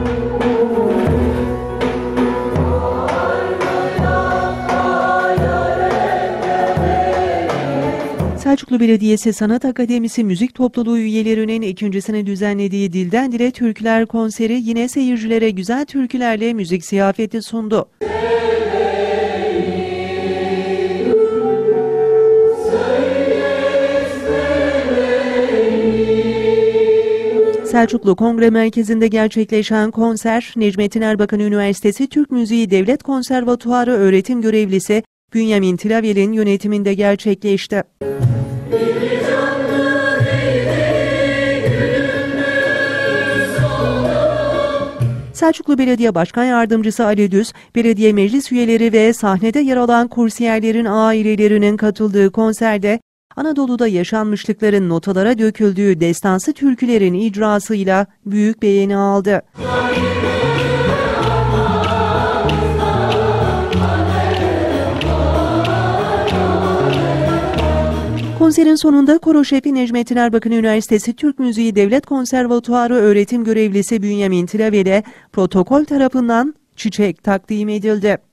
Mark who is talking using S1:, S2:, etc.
S1: Selçuklu Belediyesi Sanat Akademisi Müzik Topluluğu üyelerinin ikincisini düzenlediği Dilden Dile Türküler konseri yine seyircilere güzel türkülerle müzik ziyafeti sundu. Selçuklu Kongre Merkezi'nde gerçekleşen konser, Necmettin Erbakan Üniversitesi Türk Müziği Devlet Konservatuarı öğretim görevlisi Bünyamin Tilavel'in yönetiminde gerçekleşti. Selçuklu Belediye Başkan Yardımcısı Ali Düz, belediye meclis üyeleri ve sahnede yer alan kursiyerlerin ailelerinin katıldığı konserde Anadolu'da yaşanmışlıkların notalara döküldüğü destansı türkülerin icrasıyla büyük beğeni aldı. Konserin sonunda koro şefi Necmettin Erbakan Üniversitesi Türk Müziği Devlet Konservatuarı öğretim görevlisi Bünyamin Tilavel'e protokol tarafından çiçek takdim edildi.